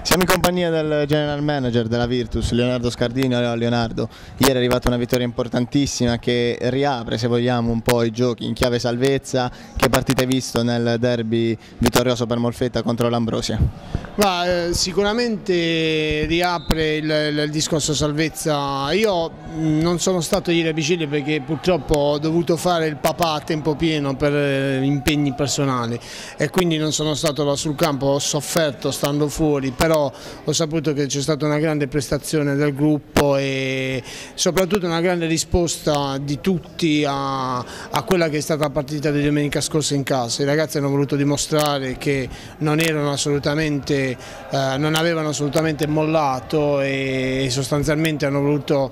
Siamo in compagnia del general manager della Virtus, Leonardo Scardini. Leonardo, ieri è arrivata una vittoria importantissima che riapre, se vogliamo, un po' i giochi in chiave salvezza. Che partita hai visto nel derby vittorioso per Molfetta contro l'Ambrosia? Sicuramente riapre il discorso salvezza. Io non sono stato ieri a Vigilia perché purtroppo ho dovuto fare il papà a tempo pieno per impegni personali e quindi non sono stato là sul campo, ho sofferto stando fuori, però ho saputo che c'è stata una grande prestazione del gruppo e soprattutto una grande risposta di tutti a quella che è stata la partita di domenica scorsa in casa. I ragazzi hanno voluto dimostrare che non avevano assolutamente mollato e sostanzialmente hanno voluto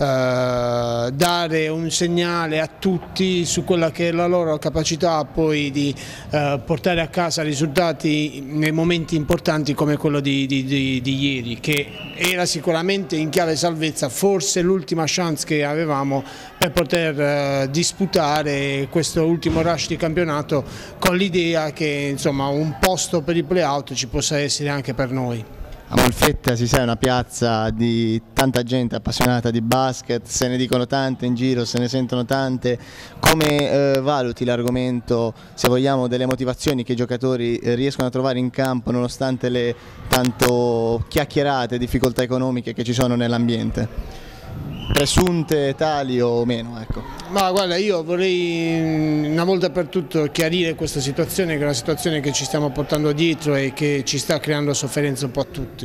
dare un segnale a tutti su quella che è la loro capacità poi di portare a casa risultati nei momenti importanti come quello di ieri, che era sicuramente in chiave salvezza, forse l'ultima chance che avevamo per poter disputare questo ultimo rush di campionato, con l'idea che insomma un posto per i play-out ci possa essere anche per noi. A Molfetta si sa, è una piazza di tanta gente appassionata di basket, se ne dicono tante in giro, se ne sentono tante. Come valuti l'argomento, se vogliamo, delle motivazioni che i giocatori riescono a trovare in campo nonostante le tanto chiacchierate difficoltà economiche che ci sono nell'ambiente? Presunte tali o meno, ecco. Ma guarda, io vorrei una volta per tutto chiarire questa situazione, che è una situazione che ci stiamo portando dietro e che ci sta creando sofferenza un po' a tutti.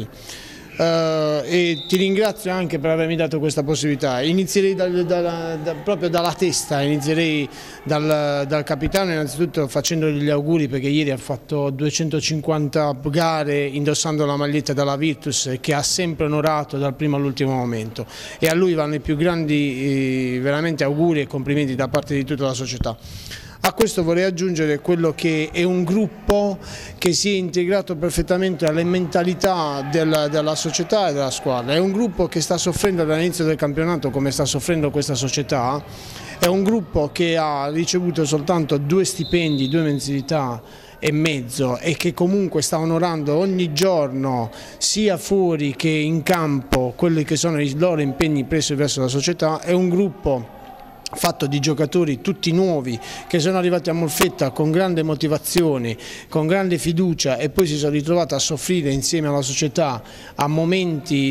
E ti ringrazio anche per avermi dato questa possibilità. Inizierei proprio dalla testa, inizierei dal capitano, innanzitutto facendogli gli auguri perché ieri ha fatto 250 gare indossando la maglietta della Virtus, che ha sempre onorato dal primo all'ultimo momento, e a lui vanno i più grandi veramente auguri e complimenti da parte di tutta la società. A questo vorrei aggiungere quello che è un gruppo che si è integrato perfettamente alle mentalità della società e della squadra. È un gruppo che sta soffrendo dall'inizio del campionato come sta soffrendo questa società. È un gruppo che ha ricevuto soltanto 2 stipendi, 2 mensilità e mezzo, e che comunque sta onorando ogni giorno, sia fuori che in campo, quelli che sono i loro impegni presi verso la società. È un gruppo fatto di giocatori tutti nuovi che sono arrivati a Molfetta con grande motivazione, con grande fiducia, e poi si sono ritrovati a soffrire insieme alla società a momenti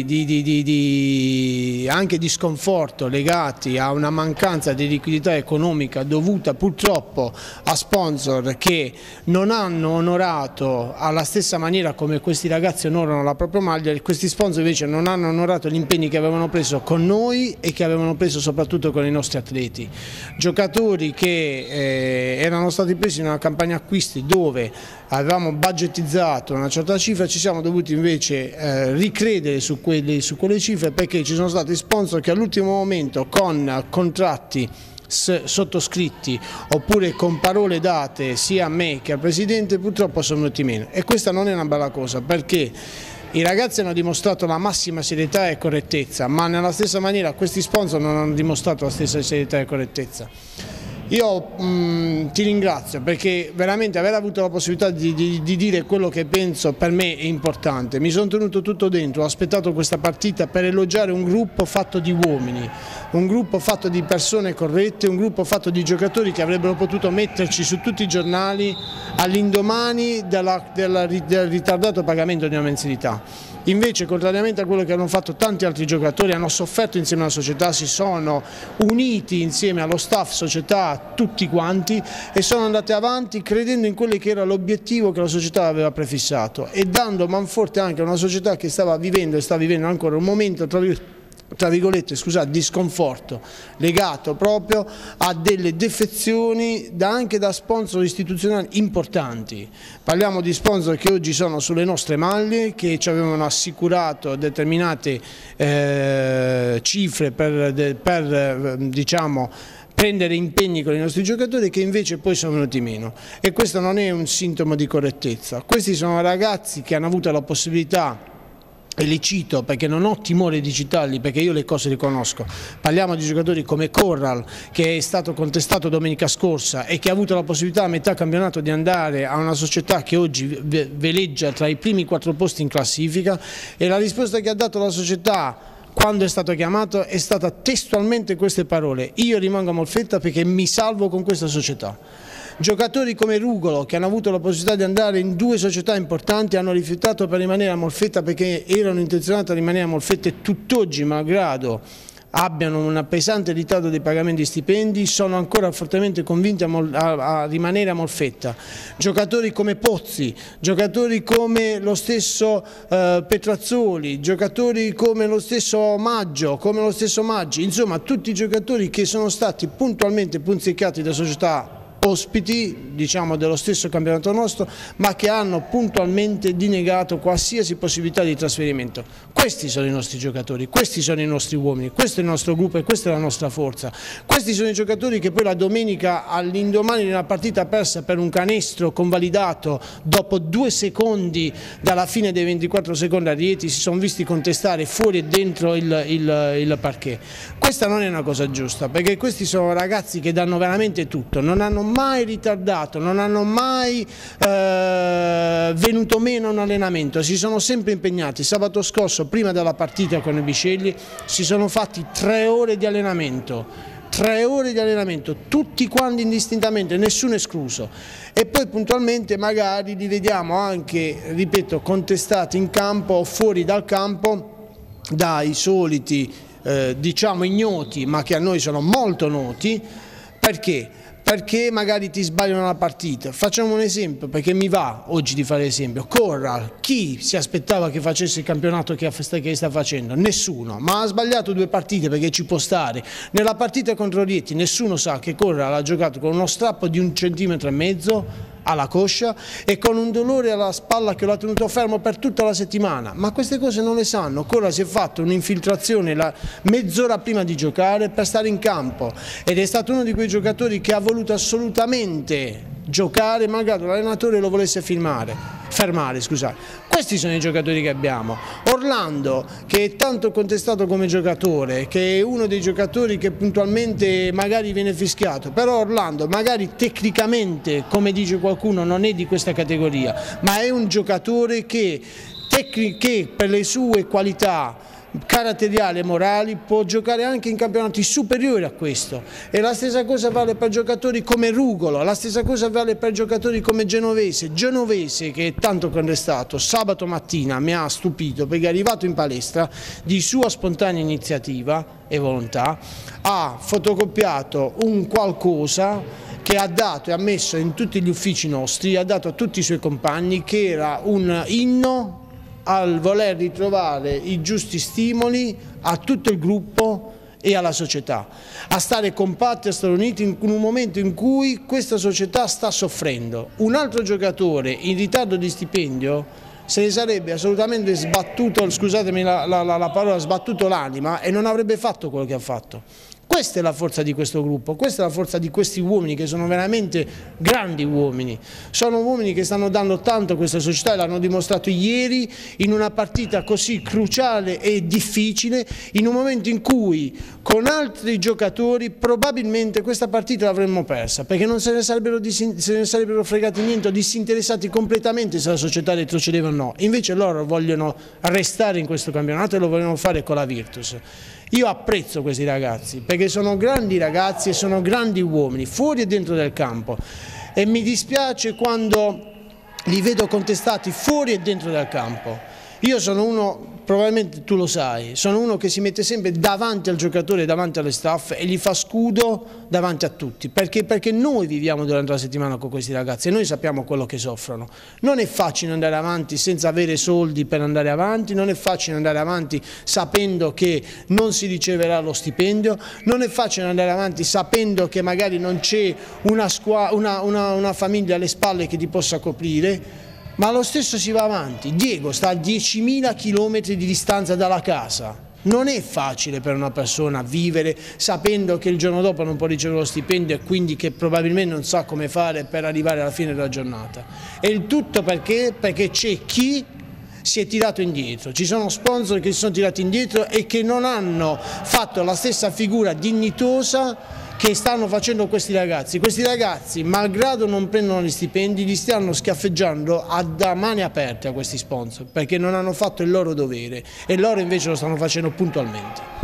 anche di sconforto legati a una mancanza di liquidità economica dovuta purtroppo a sponsor che non hanno onorato alla stessa maniera come questi ragazzi onorano la propria maglia. Questi sponsor invece non hanno onorato gli impegni che avevano preso con noi e che avevano preso soprattutto con i nostri atleti. Giocatori che erano stati presi in una campagna acquisti dove avevamo budgetizzato una certa cifra, ci siamo dovuti invece ricredere su quelle cifre, perché ci sono stati sponsor che all'ultimo momento, con contratti sottoscritti oppure con parole date sia a me che al Presidente, purtroppo sono venuti meno, e questa non è una bella cosa, perché i ragazzi hanno dimostrato la massima serietà e correttezza, ma nella stessa maniera questi sponsor non hanno dimostrato la stessa serietà e correttezza. Io ti ringrazio, perché veramente aver avuto la possibilità di dire quello che penso per me è importante. Mi sono tenuto tutto dentro, ho aspettato questa partita per elogiare un gruppo fatto di uomini, un gruppo fatto di persone corrette, un gruppo fatto di giocatori che avrebbero potuto metterci su tutti i giornali all'indomani del ritardato pagamento di una mensilità. Invece, contrariamente a quello che hanno fatto tanti altri giocatori, hanno sofferto insieme alla società, si sono uniti insieme allo staff, società, tutti quanti, e sono andati avanti credendo in quello che era l'obiettivo che la società aveva prefissato, e dando manforte anche a una società che stava vivendo e sta vivendo ancora un momento tra virgolette, scusate, di sconforto legato proprio a delle defezioni anche da sponsor istituzionali importanti. Parliamo di sponsor che oggi sono sulle nostre maglie, che ci avevano assicurato determinate cifre per diciamo, prendere impegni con i nostri giocatori, che invece poi sono venuti meno, e questo non è un sintomo di correttezza. Questi sono ragazzi che hanno avuto la possibilità e li cito perché non ho timore di citarli, perché io le cose le conosco. Parliamo di giocatori come Corral, che è stato contestato domenica scorsa e che ha avuto la possibilità a metà campionato di andare a una società che oggi veleggia tra i primi 4 posti in classifica, e la risposta che ha dato la società quando è stato chiamato è stata testualmente queste parole: io rimango a Molfetta perché mi salvo con questa società. Giocatori come Rugolo, che hanno avuto la possibilità di andare in 2 società importanti, hanno rifiutato per rimanere a Molfetta perché erano intenzionati a rimanere a Molfetta, e tutt'oggi, malgrado abbiano un pesante ritardo dei pagamenti di stipendi, sono ancora fortemente convinti a rimanere a Molfetta. Giocatori come Pozzi, giocatori come lo stesso Petrazzoli, giocatori come lo stesso Maggio, come lo stesso Maggi, insomma tutti i giocatori che sono stati puntualmente punzecchiati da società ospiti, diciamo, dello stesso campionato nostro, ma che hanno puntualmente dinegato qualsiasi possibilità di trasferimento. Questi sono i nostri giocatori, questi sono i nostri uomini, questo è il nostro gruppo e questa è la nostra forza. Questi sono i giocatori che poi la domenica, all'indomani di una partita persa per un canestro convalidato dopo 2 secondi dalla fine dei 24 secondi a Rieti, si sono visti contestare fuori e dentro il parquet. Questa non è una cosa giusta, perché questi sono ragazzi che danno veramente tutto, non hanno mai ritardato, non hanno mai venuto meno a un allenamento, si sono sempre impegnati. Sabato scorso, prima della partita con i Biscegli, si sono fatti 3 ore di allenamento, 3 ore di allenamento, tutti quanti indistintamente, nessuno escluso, e poi puntualmente magari li vediamo anche, ripeto, contestati in campo o fuori dal campo dai soliti diciamo ignoti, ma che a noi sono molto noti. Perché? Perché magari ti sbagliano la partita. Facciamo un esempio, perché mi va oggi di fare esempio. Corral, chi si aspettava che facesse il campionato che sta facendo? Nessuno, ma ha sbagliato 2 partite, perché ci può stare. Nella partita contro Rieti nessuno sa che Corral ha giocato con uno strappo di 1,5 centimetri alla coscia e con un dolore alla spalla che lo ha tenuto fermo per tutta la settimana, ma queste cose non le sanno. Corral si è fatto un'infiltrazione mezz'ora prima di giocare per stare in campo, ed è stato uno di quei giocatori che ha voluto assolutamente giocare malgrado l'allenatore lo volesse fermare, scusate. Questi sono i giocatori che abbiamo. Orlando, che è tanto contestato come giocatore, che è uno dei giocatori che puntualmente magari viene fischiato, però Orlando magari tecnicamente, come dice qualcuno, non è di questa categoria, ma è un giocatore che per le sue qualità caratteriali e morali può giocare anche in campionati superiori a questo, e la stessa cosa vale per giocatori come Rugolo, la stessa cosa vale per giocatori come Genovese che è tanto contestato. Sabato mattina mi ha stupito perché è arrivato in palestra di sua spontanea iniziativa e volontà, ha fotocopiato un qualcosa che ha dato e ha messo in tutti gli uffici nostri, ha dato a tutti i suoi compagni, che era un inno al voler ritrovare i giusti stimoli a tutto il gruppo e alla società, a stare compatti, a stare uniti in un momento in cui questa società sta soffrendo. Un altro giocatore in ritardo di stipendio se ne sarebbe assolutamente sbattuto, scusatemi la parola, sbattuto l'anima, e non avrebbe fatto quello che ha fatto. Questa è la forza di questo gruppo, questa è la forza di questi uomini che sono veramente grandi uomini, sono uomini che stanno dando tanto a questa società e l'hanno dimostrato ieri in una partita così cruciale e difficile, in un momento in cui con altri giocatori probabilmente questa partita l'avremmo persa, perché non se ne sarebbero fregati niente o disinteressati completamente se la società retrocedeva o no. Invece loro vogliono restare in questo campionato e lo vogliono fare con la Virtus. Io apprezzo questi ragazzi perché sono grandi ragazzi e sono grandi uomini fuori e dentro del campo, e mi dispiace quando li vedo contestati fuori e dentro del campo. Io sono uno, probabilmente tu lo sai, sono uno che si mette sempre davanti al giocatore, davanti alle staff, e gli fa scudo davanti a tutti, perché noi viviamo durante la settimana con questi ragazzi e noi sappiamo quello che soffrono. Non è facile andare avanti senza avere soldi per andare avanti, non è facile andare avanti sapendo che non si riceverà lo stipendio, non è facile andare avanti sapendo che magari non c'è una famiglia alle spalle che ti possa coprire. Ma lo stesso si va avanti. Diego sta a 10.000 chilometri di distanza dalla casa. Non è facile per una persona vivere sapendo che il giorno dopo non può ricevere lo stipendio e quindi che probabilmente non sa come fare per arrivare alla fine della giornata. E il tutto perché? Perché c'è chi si è tirato indietro, ci sono sponsor che si sono tirati indietro e che non hanno fatto la stessa figura dignitosa che stanno facendo questi ragazzi, malgrado non prendono gli stipendi, li stanno schiaffeggiando a mani aperte a questi sponsor, perché non hanno fatto il loro dovere e loro invece lo stanno facendo puntualmente.